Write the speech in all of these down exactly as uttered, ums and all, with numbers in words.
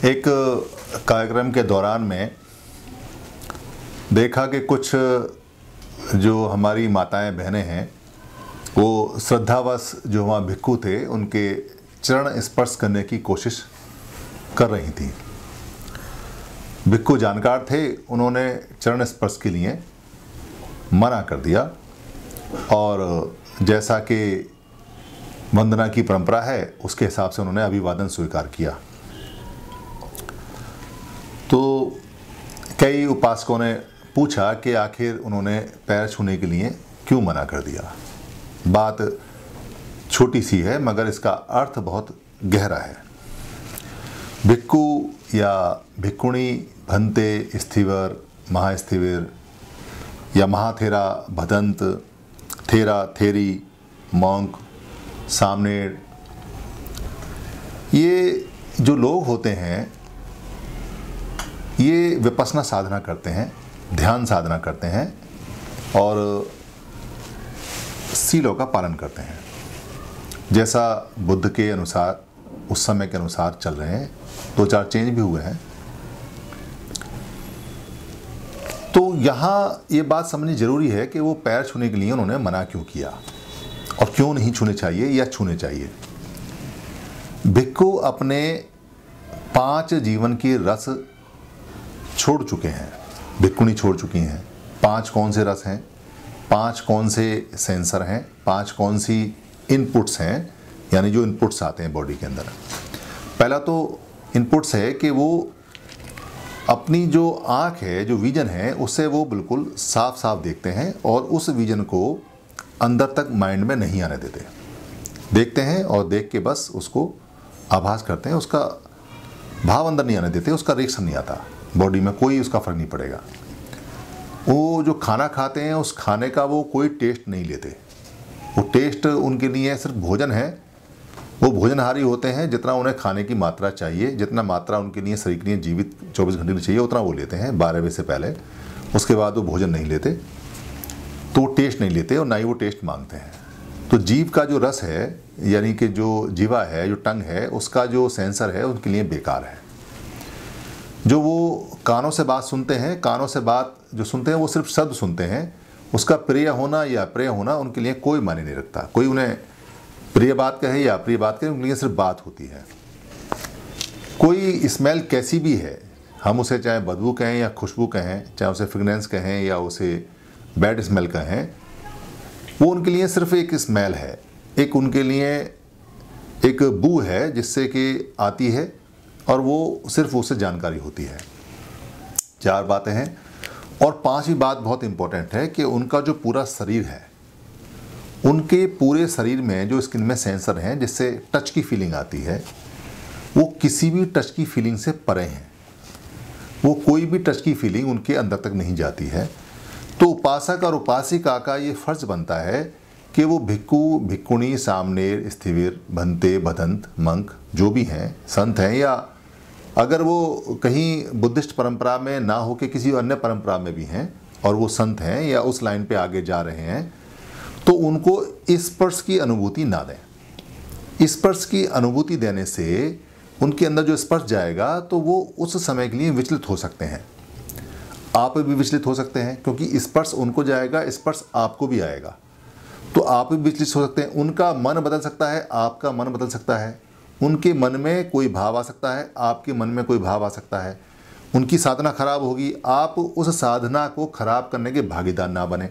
एक कार्यक्रम के दौरान में देखा कि कुछ जो हमारी माताएं बहनें हैं वो श्रद्धावश जो वहाँ भिक्खु थे उनके चरण स्पर्श करने की कोशिश कर रही थी। भिक्खु जानकार थे, उन्होंने चरण स्पर्श के लिए मना कर दिया और जैसा कि वंदना की परंपरा है उसके हिसाब से उन्होंने अभिवादन स्वीकार किया। तो कई उपासकों ने पूछा कि आखिर उन्होंने पैर छूने के लिए क्यों मना कर दिया। बात छोटी सी है मगर इसका अर्थ बहुत गहरा है। भिक्खु या भिक्खुणी, भंते, स्थिवर, महास्थिविर या महाथेरा, भदंत, थेरा, थेरी, मॉन्क, सामनेर, ये जो लोग होते हैं ये विपश्यना साधना करते हैं, ध्यान साधना करते हैं और सीलों का पालन करते हैं। जैसा बुद्ध के अनुसार उस समय के अनुसार चल रहे हैं, दो चार चेंज भी हुए हैं। तो यहाँ ये बात समझनी जरूरी है कि वो पैर छूने के लिए उन्होंने मना क्यों किया और क्यों नहीं छूने चाहिए या छूने चाहिए। भिक्खु अपने पांच जीवन की रस छोड़ चुके हैं, भिक्खुणी छोड़ चुकी हैं। पांच कौन से रस हैं, पांच कौन से सेंसर हैं, पांच कौन सी इनपुट्स हैं, यानी जो इनपुट्स आते हैं बॉडी के अंदर। पहला तो इनपुट्स है कि वो अपनी जो आँख है, जो विजन है, उससे वो बिल्कुल साफ साफ देखते हैं और उस विजन को अंदर तक माइंड में नहीं आने देते। देखते हैं और देख के बस उसको आभास करते हैं, उसका भाव अंदर नहीं आने देते, उसका रिएक्शन नहीं आता, बॉडी में कोई उसका फर्क नहीं पड़ेगा। वो जो खाना खाते हैं उस खाने का वो कोई टेस्ट नहीं लेते। वो टेस्ट उनके लिए सिर्फ भोजन है। वो भोजनहारी होते हैं, जितना उन्हें खाने की मात्रा चाहिए, जितना मात्रा उनके लिए शरीर के लिए जीवित चौबीस घंटे में चाहिए उतना वो लेते हैं बारह बजे से पहले। उसके बाद वो भोजन नहीं लेते, तो वो टेस्ट नहीं लेते और ना ही वो टेस्ट मांगते हैं। तो जीव का जो रस है, यानी कि जो जीवा है, जो टंग है, उसका जो सेंसर है उनके लिए बेकार है। जो वो कानों से बात सुनते हैं, कानों से बात जो सुनते हैं वो सिर्फ शब्द सुनते हैं, उसका प्रिय होना या अप्रिय होना उनके लिए कोई मायने नहीं रखता। कोई उन्हें प्रिय बात कहे या अप्रिय बात कहे, उनके लिए सिर्फ बात होती है। कोई स्मेल कैसी भी है, हम उसे चाहे बदबू कहें या खुशबू कहें, चाहे उसे फ्रेगनेंस कहें या उसे बैड स्मेल कहें, वो उनके लिए सिर्फ एक स्मेल है, एक उनके लिए एक बू है जिससे कि आती है और वो सिर्फ उससे जानकारी होती है। चार बातें हैं और पांचवी बात बहुत इंपॉर्टेंट है कि उनका जो पूरा शरीर है, उनके पूरे शरीर में जो स्किन में सेंसर हैं जिससे टच की फीलिंग आती है, वो किसी भी टच की फीलिंग से परे हैं। वो कोई भी टच की फीलिंग उनके अंदर तक नहीं जाती है। तो उपासक और उपासिका का ये फर्ज बनता है कि वो भिक्खु, भिक्खुणी, सामनेर, स्थिविर, भंते, भदंत, मंक जो भी हैं, संत हैं, या अगर वो कहीं बुद्धिस्ट परंपरा में ना हो के किसी अन्य परंपरा में भी हैं और वो संत हैं या उस लाइन पे आगे जा रहे हैं, तो उनको स्पर्श की अनुभूति ना दें। स्पर्श की अनुभूति देने से उनके अंदर जो स्पर्श जाएगा तो वो उस समय के लिए विचलित हो सकते हैं। आप भी विचलित हो सकते हैं क्योंकि स्पर्श उनको जाएगा, स्पर्श आपको भी आएगा, तो आप भी विचलित हो सकते हैं। उनका मन बदल सकता है, आपका मन बदल सकता है। उनके मन में कोई भाव आ सकता है, आपके मन में कोई भाव आ सकता है। उनकी साधना खराब होगी, आप उस साधना को खराब करने के भागीदार ना बने।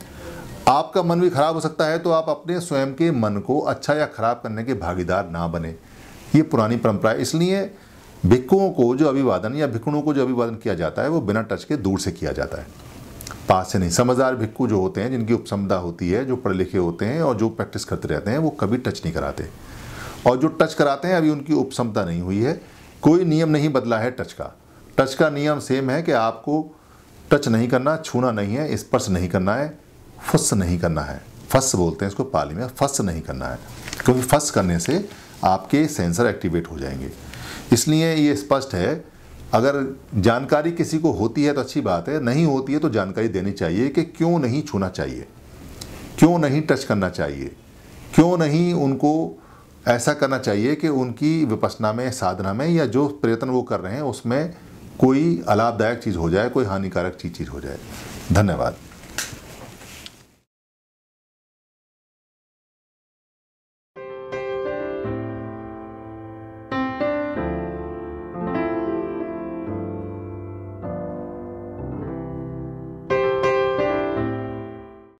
आपका मन भी खराब हो सकता है, तो आप अपने स्वयं के मन को अच्छा या खराब करने के भागीदार ना बने। ये पुरानी परंपरा है। इसलिए भिक्खुओं को जो अभिवादन या भिक्खुणों को जो अभिवादन किया जाता है वो बिना टच के दूर से किया जाता है, पास से नहीं। समझदार भिक्खु जो होते हैं, जिनकी उपसंपदा होती है, जो पढ़े लिखे होते हैं और जो प्रैक्टिस करते रहते हैं, वो कभी टच नहीं कराते। और जो टच कराते हैं अभी उनकी उपसंपदा नहीं हुई है। कोई नियम नहीं बदला है टच का। टच का नियम सेम है कि आपको टच नहीं करना, छूना नहीं है, स्पर्श नहीं करना है, फस नहीं करना है। फस बोलते हैं इसको पाली में, फस नहीं करना है, क्योंकि फस करने से आपके सेंसर एक्टिवेट हो जाएंगे। इसलिए ये स्पष्ट है। अगर जानकारी किसी को होती है तो अच्छी बात है, नहीं होती है तो जानकारी देनी चाहिए कि क्यों नहीं छूना चाहिए, क्यों नहीं टच करना चाहिए, क्यों नहीं उनको ऐसा करना चाहिए कि उनकी विपश्यना में, साधना में, या जो प्रयत्न वो कर रहे हैं उसमें कोई अलाभदायक चीज़ हो जाए, कोई हानिकारक चीज़ चीज़ हो जाए। धन्यवाद।